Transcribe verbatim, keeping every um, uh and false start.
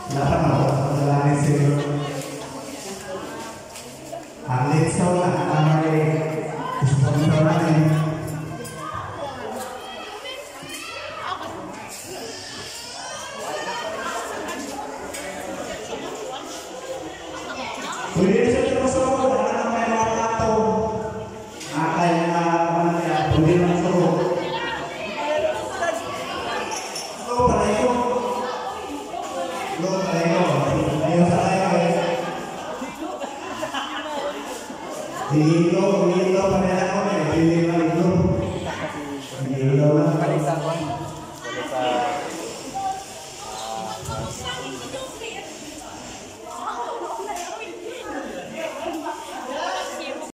Dapat mau menjalani sih. Alex tahu lah kamar sponsoran ini. Budi terus sama dengan main atau akhirnya mana Budi langsung. Lo balik lo balik ayo saya Dilo, dilo pada aku nih, dilo